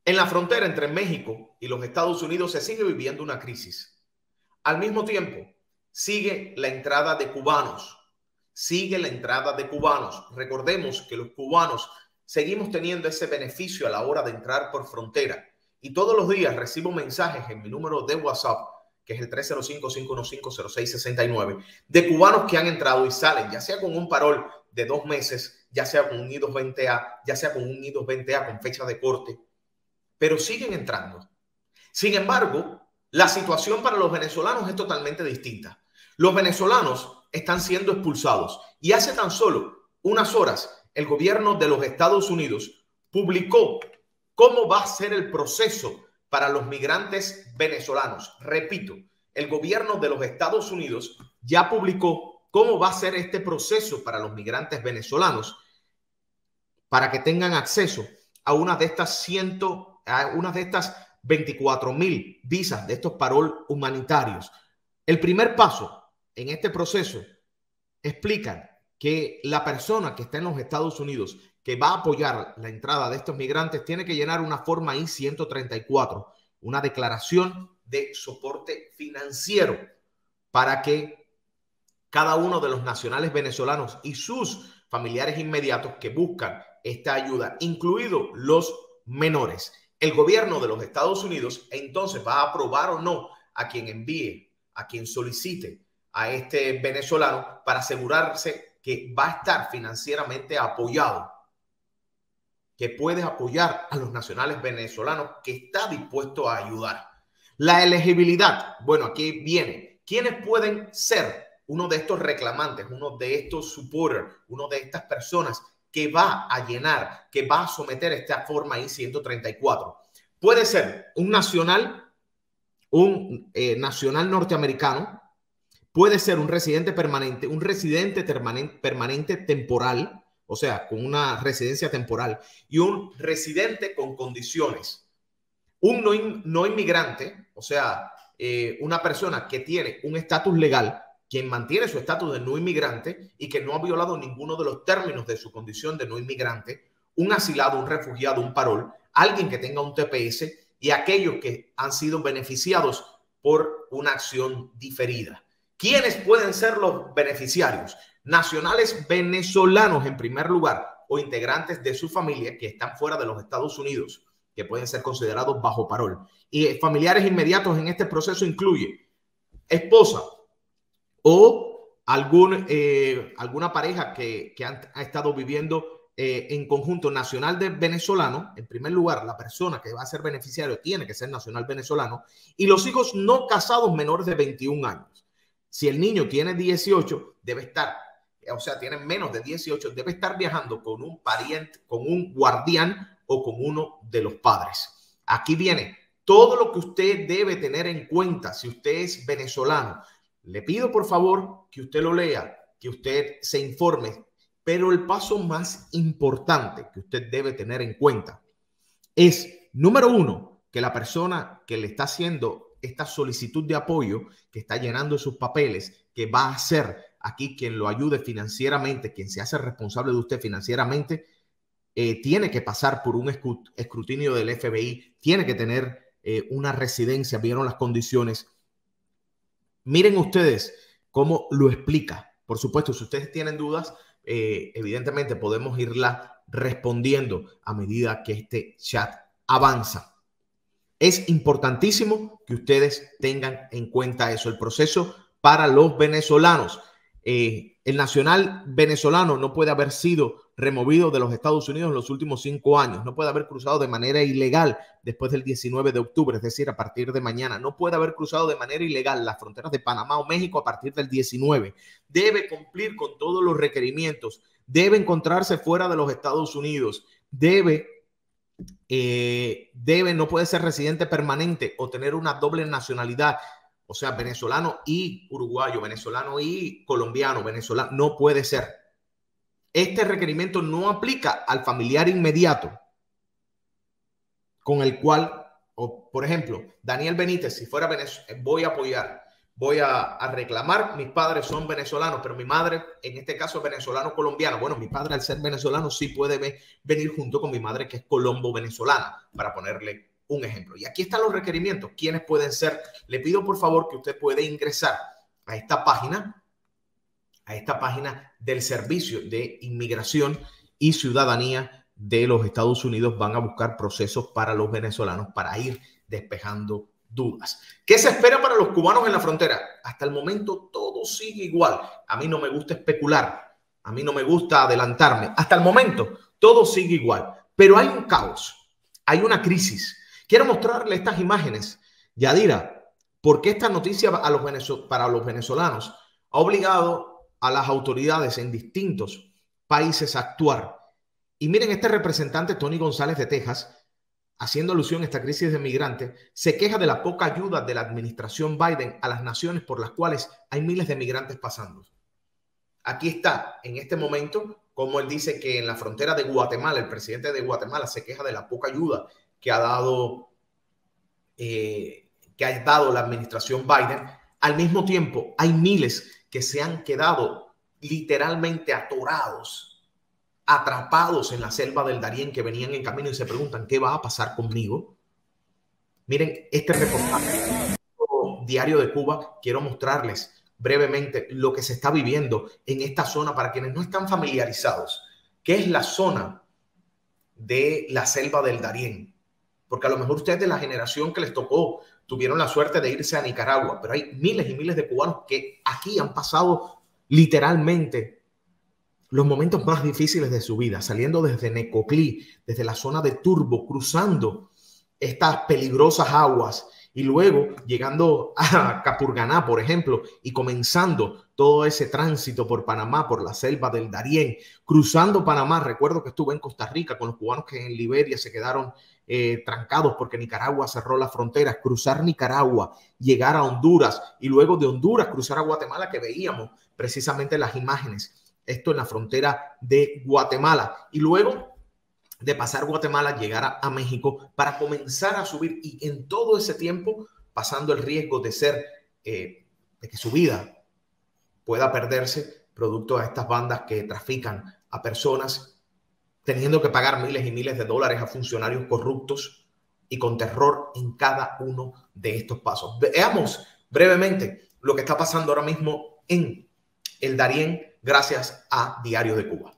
En la frontera entre México y los Estados Unidos se sigue viviendo una crisis. Al mismo tiempo, sigue la entrada de cubanos. Sigue la entrada de cubanos. Recordemos que los cubanos seguimos teniendo ese beneficio a la hora de entrar por frontera. Y todos los días recibo mensajes en mi número de WhatsApp, que es el 305-515-0669, de cubanos que han entrado y salen, ya sea con un parol de 2 meses, ya sea con un I-220A, ya sea con un I-220A con fecha de corte, pero siguen entrando. Sin embargo, la situación para los venezolanos es totalmente distinta. Los venezolanos están siendo expulsados y hace tan solo unas horas el gobierno de los Estados Unidos publicó cómo va a ser el proceso para los migrantes venezolanos. Repito, el gobierno de los Estados Unidos ya publicó cómo va a ser este proceso para los migrantes venezolanos para que tengan acceso a una de estas 24,000 visas de estos parol humanitarios. El primer paso en este proceso explican que la persona que está en los Estados Unidos que va a apoyar la entrada de estos migrantes tiene que llenar una forma I-134, una declaración de soporte financiero para que cada uno de los nacionales venezolanos y sus familiares inmediatos que buscan esta ayuda, incluidos los menores, el gobierno de los Estados Unidos entonces va a aprobar o no a quien envíe, a quien solicite a este venezolano para asegurarse que va a estar financieramente apoyado, que puede apoyar a los nacionales venezolanos, que está dispuesto a ayudar. La elegibilidad, bueno, aquí viene. ¿Quiénes pueden ser uno de estos reclamantes, uno de estos supporters, uno de estas personas que va a llenar, que va a someter esta forma I-134? Puede ser un nacional norteamericano, puede ser un residente permanente, un residente permanente temporal, o sea, con una residencia temporal, y un residente con condiciones. Un no inmigrante, o sea, una persona que tiene un estatus legal, quien mantiene su estatus de no inmigrante y que no ha violado ninguno de los términos de su condición de no inmigrante, un asilado, un refugiado, un parol, alguien que tenga un TPS y aquellos que han sido beneficiados por una acción diferida. ¿Quiénes pueden ser los beneficiarios? Nacionales venezolanos en primer lugar o integrantes de su familia que están fuera de los Estados Unidos, que pueden ser considerados bajo parol. Y familiares inmediatos en este proceso incluye esposa o alguna pareja que ha estado viviendo en conjunto nacional de venezolano. En primer lugar, la persona que va a ser beneficiario tiene que ser nacional venezolano, y los hijos no casados menores de 21 años. Si el niño tiene 18, debe estar, o sea, tiene menos de 18, debe estar viajando con un pariente, con un guardián o con uno de los padres. Aquí viene todo lo que usted debe tener en cuenta si usted es venezolano. Le pido por favor que usted lo lea, que usted se informe, pero el paso más importante que usted debe tener en cuenta es, número uno, que la persona que le está haciendo esta solicitud de apoyo, que está llenando sus papeles, que va a ser aquí quien lo ayude financieramente, quien se hace responsable de usted financieramente, tiene que pasar por un escrutinio del FBI, tiene que tener una residencia, vieron las condiciones. Miren ustedes cómo lo explica. Por supuesto, si ustedes tienen dudas, evidentemente podemos irla respondiendo a medida que este chat avanza. Es importantísimo que ustedes tengan en cuenta eso, el proceso para los venezolanos. El nacional venezolano no puede haber sido removido de los Estados Unidos en los últimos 5 años, no puede haber cruzado de manera ilegal después del 19 de octubre, es decir, a partir de mañana, no puede haber cruzado de manera ilegal las fronteras de Panamá o México a partir del 19, debe cumplir con todos los requerimientos, debe encontrarse fuera de los Estados Unidos, no puede ser residente permanente o tener una doble nacionalidad, o sea, venezolano y uruguayo, venezolano y colombiano, venezolano, no puede ser. Este requerimiento no aplica al familiar inmediato con el cual, o por ejemplo, Daniel Benítez, si fuera voy a apoyar, voy a reclamar. Mis padres son venezolanos, pero mi madre, en este caso, es venezolano-colombiana. Bueno, mi padre, al ser venezolano, sí puede venir junto con mi madre, que es colombo-venezolana, para ponerle un ejemplo. Y aquí están los requerimientos. ¿Quiénes pueden ser? Le pido, por favor, que usted pueda ingresar a esta página del Servicio de Inmigración y Ciudadanía de los Estados Unidos. Van a buscar procesos para los venezolanos para ir despejando dudas. ¿Qué se espera para los cubanos en la frontera? Hasta el momento todo sigue igual. A mí no me gusta especular, a mí no me gusta adelantarme. Hasta el momento todo sigue igual, pero hay un caos, hay una crisis. Quiero mostrarle estas imágenes. Yadira, ¿por qué esta noticia para los venezolanos ha obligado a las autoridades en distintos países a actuar? Y miren, este representante, Tony González de Texas, haciendo alusión a esta crisis de migrantes, se queja de la poca ayuda de la administración Biden a las naciones por las cuales hay miles de migrantes pasando. Aquí está, en este momento, como él dice que en la frontera de Guatemala, el presidente de Guatemala se queja de la poca ayuda que ha dado la administración Biden. Al mismo tiempo, hay miles que se han quedado literalmente atorados, atrapados en la selva del Darién, que venían en camino y se preguntan, ¿qué va a pasar conmigo? Miren, este reportaje Diario de Cuba, quiero mostrarles brevemente lo que se está viviendo en esta zona para quienes no están familiarizados, que es la zona de la selva del Darién. Porque a lo mejor ustedes de la generación que les tocó tuvieron la suerte de irse a Nicaragua, pero hay miles y miles de cubanos que aquí han pasado literalmente los momentos más difíciles de su vida, saliendo desde Necoclí, desde la zona de Turbo, cruzando estas peligrosas aguas y luego llegando a Capurganá, por ejemplo, y comenzando todo ese tránsito por Panamá, por la selva del Darién, cruzando Panamá. Recuerdo que estuve en Costa Rica con los cubanos que en Liberia se quedaron trancados porque Nicaragua cerró las fronteras, cruzar Nicaragua, llegar a Honduras y luego de Honduras cruzar a Guatemala, que veíamos precisamente las imágenes. Esto en la frontera de Guatemala. Y luego de pasar Guatemala, llegar a México para comenzar a subir. Y en todo ese tiempo, pasando el riesgo de de que su vida pueda perderse producto de estas bandas que trafican a personas, teniendo que pagar miles y miles de dólares a funcionarios corruptos y con terror en cada uno de estos pasos. Veamos brevemente lo que está pasando ahora mismo en el Darién, gracias a Diario de Cuba.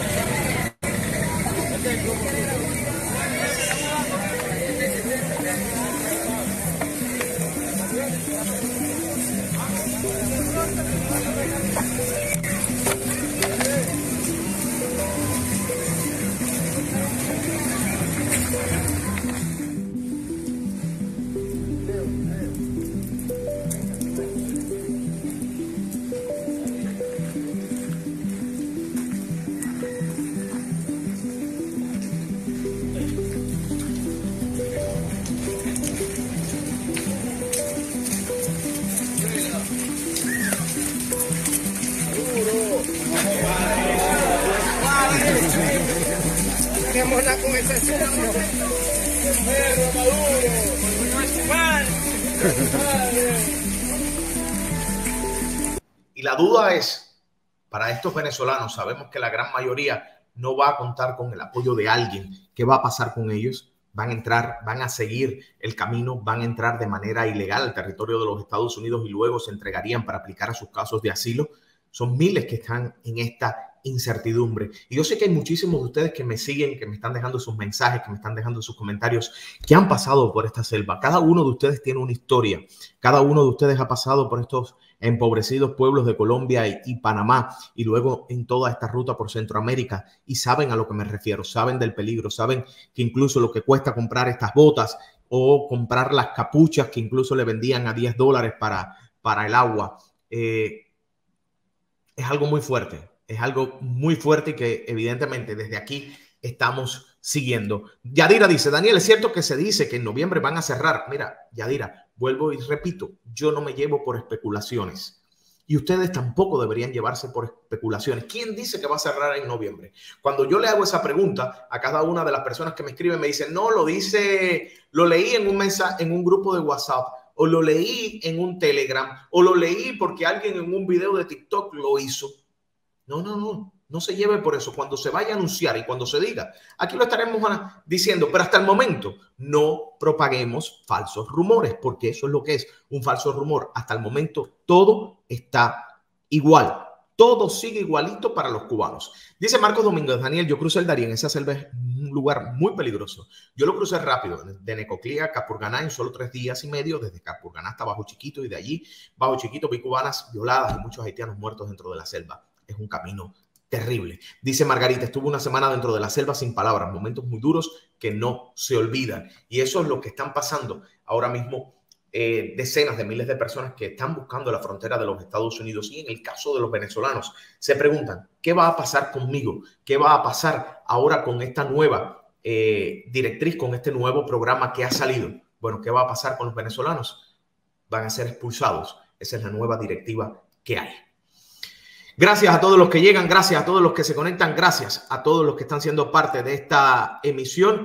Y la duda es, para estos venezolanos, sabemos que la gran mayoría no va a contar con el apoyo de alguien. ¿Qué va a pasar con ellos? Van a entrar, van a seguir el camino, van a entrar de manera ilegal al territorio de los Estados Unidos y luego se entregarían para aplicar a sus casos de asilo. Son miles que están en esta incertidumbre. Y yo sé que hay muchísimos de ustedes que me siguen, que me están dejando sus mensajes, que me están dejando sus comentarios, que han pasado por esta selva. Cada uno de ustedes tiene una historia. Cada uno de ustedes ha pasado por estos empobrecidos pueblos de Colombia y Panamá y luego en toda esta ruta por Centroamérica y saben a lo que me refiero, saben del peligro, saben que incluso lo que cuesta comprar estas botas o comprar las capuchas que incluso le vendían a $10 para el agua. Es algo muy fuerte. Es algo muy fuerte y que evidentemente desde aquí estamos siguiendo. Yadira dice, Daniel, ¿es cierto que se dice que en noviembre van a cerrar? Mira, Yadira, vuelvo y repito, yo no me llevo por especulaciones y ustedes tampoco deberían llevarse por especulaciones. ¿Quién dice que va a cerrar en noviembre? Cuando yo le hago esa pregunta a cada una de las personas que me escriben, me dicen, no, lo leí en un mensaje, en un grupo de WhatsApp o lo leí en un Telegram, o lo leí porque alguien en un video de TikTok lo hizo. No se lleve por eso. Cuando se vaya a anunciar y cuando se diga, aquí lo estaremos diciendo, pero hasta el momento no propaguemos falsos rumores, porque eso es lo que es un falso rumor. Hasta el momento todo está igual. Todo sigue igualito para los cubanos. Dice Marcos Domínguez: Daniel, yo crucé el Darién. Esa selva es un lugar muy peligroso. Yo lo crucé rápido, de Necoclí a Capurganá en solo 3 días y medio, desde Capurganá hasta Bajo Chiquito, y de allí, Bajo Chiquito, vi cubanas violadas y muchos haitianos muertos dentro de la selva. Es un camino terrible. Dice Margarita: estuve una semana dentro de la selva sin palabras, momentos muy duros que no se olvidan. Y eso es lo que están pasando ahora mismo. Decenas de miles de personas que están buscando la frontera de los Estados Unidos, y en el caso de los venezolanos se preguntan: ¿qué va a pasar conmigo? ¿Qué va a pasar ahora con esta nueva directriz, con este nuevo programa que ha salido? Bueno, ¿qué va a pasar con los venezolanos? Van a ser expulsados. Esa es la nueva directiva que hay. Gracias a todos los que llegan, gracias a todos los que se conectan, gracias a todos los que están siendo parte de esta emisión.